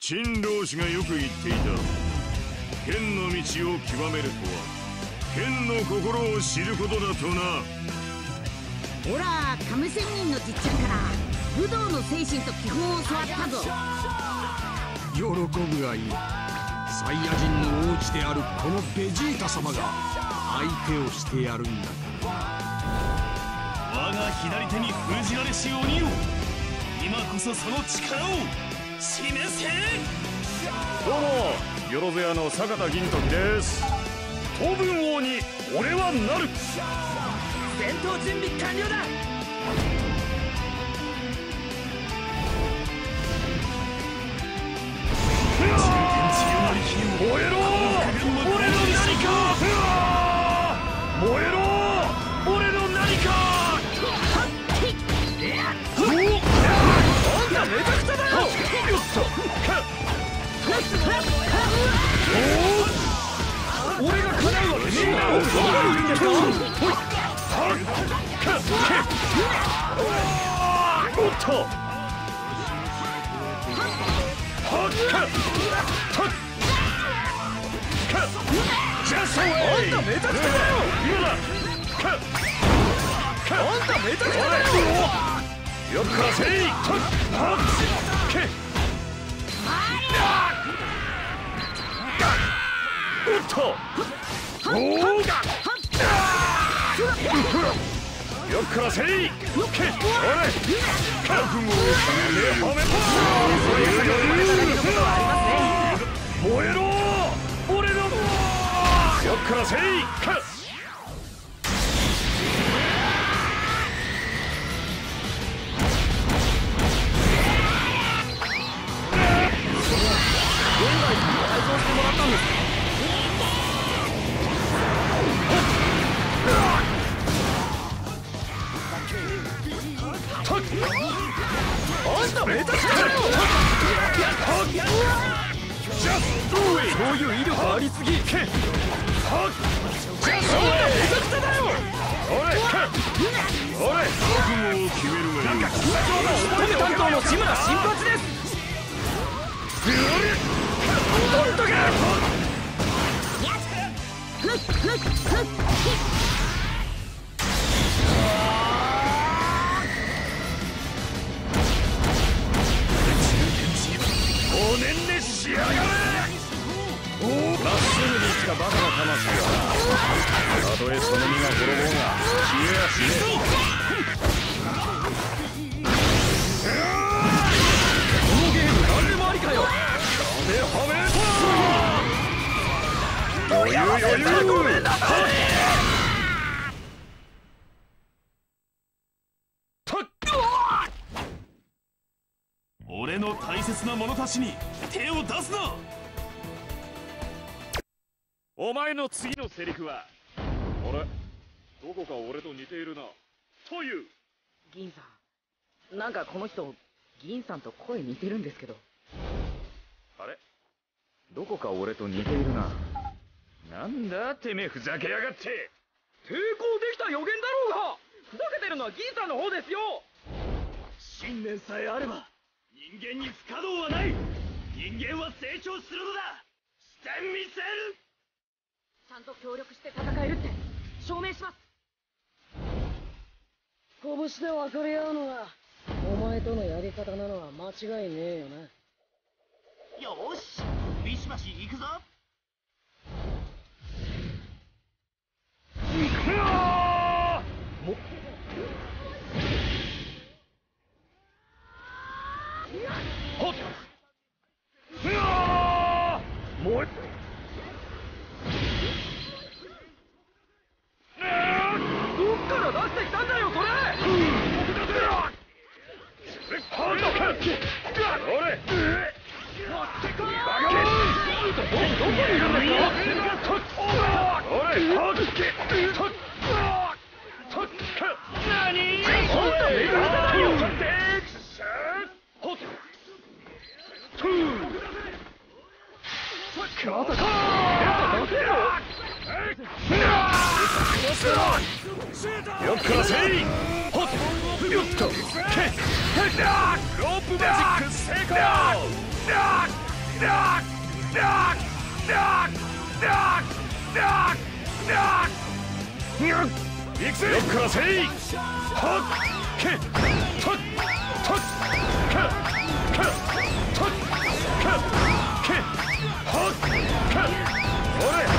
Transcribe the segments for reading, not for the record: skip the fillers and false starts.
新老子がよく言っていた。剣の道を極めるとは剣の心を知ることだとな。 ほら、亀仙人のじっちゃんから武道の精神と基本を教わったぞ。 喜ぶがいい。サイヤ人の王子であるこのベジータ様が相手をしてやるんだから。 我が左手に封じられし鬼を、今こそその力を示せ。 どうも、よろず屋の坂田銀時です。東軍王に俺はなる。 戦闘準備完了だ。 燃えろ、俺の何か。燃えろ、俺の何か。 あんためちゃくちゃだよ。 俺が叶うわけねえだろ。どこにいるんですか。おっと。 あんためちゃくちゃだよ。 今だ。 あんためちゃくちゃだよ。 よくからせい。おっと。よくからせい。おれ。覚悟をはめた。燃えろ、俺の。よくからせい。 改造してもらったんです。あんためちゃくちゃだよ。そういう威力ありすぎ。あんためちゃくちゃだよ。 俺覚悟を決めるがいい。 乙女担当の志村新八です。取っとけ。 おねんねしやがれ。まっすぐに来たバカな魂はたとえその身が滅ぼうが消えやしねえ。 このゲーム誰でもありかよ。 余裕。 ごめんなさい。俺の大切な者たちに手を出すな。 お前の次のセリフは、あれ、どこか俺と似ているなという。 銀さん、なんかこの人銀さんと声似てるんですけど。 あれ、どこか俺と似ているな。なんだてめえ、ふざけやがって。 抵抗できた予言だろうが。ふざけてるのは銀さんの方ですよ。信念さえあれば人間に不可能はない。人間は成長するのだ。してみせる。 ちゃんと協力して戦えるって証明します。 拳で分かり合うのがお前とのやり方なのは間違いねえよな。 よし、ビシバシ行くぞ。 もうどっから出してきたんだよこれ。 よっからせい。ほっよっとけロープマジック成功。 行くぜ。よっからせい。はっけとっとっかかとっかけはっかおれ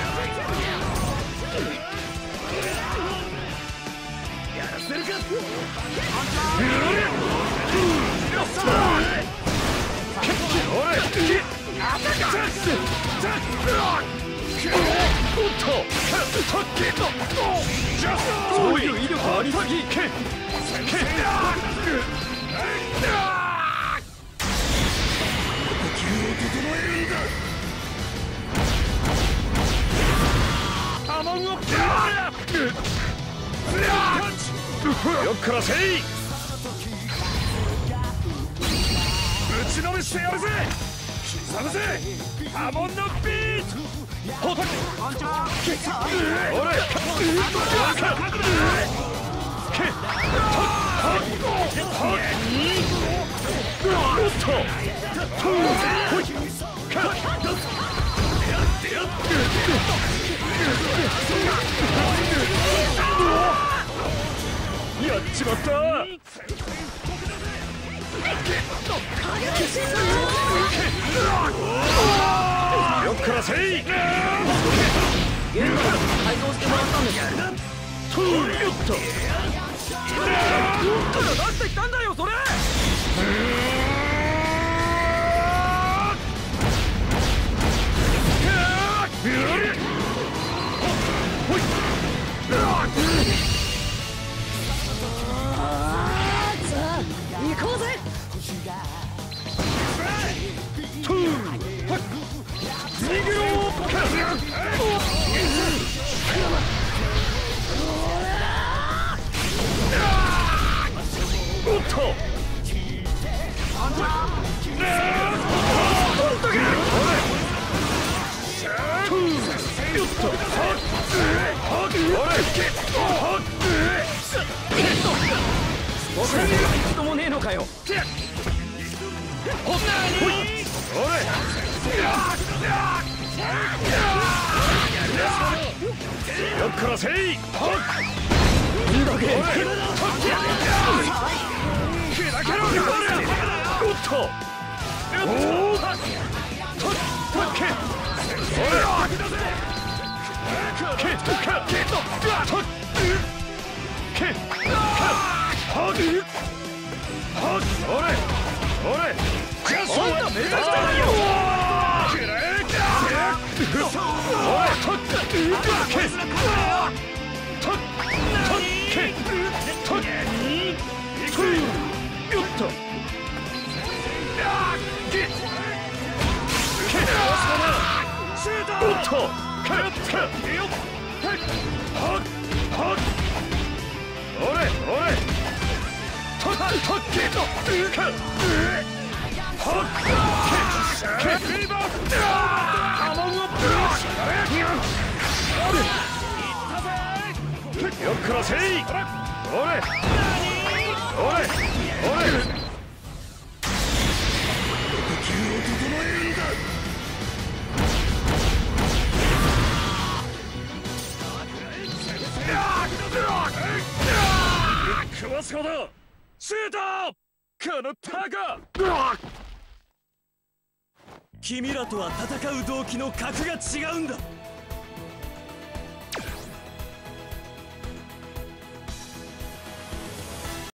やらせるか。そういう威力ありすぎ。よっからせい。打ちのめしてやるぜ。刻むぜ波紋のビート。ほっおれやっちまった。よっからせい。 ゲーム改造してもらったんですとよっと出してきたんだよそれ。 行こうぜ。 逃げろ。おっと僕には一度もねえのかよ。 よっからせい。おっとよっからせい。おれおれおれ呼吸を整えるんだ。食わすほどシュート。このタガ。 君らとは戦う動機の格が違うんだ。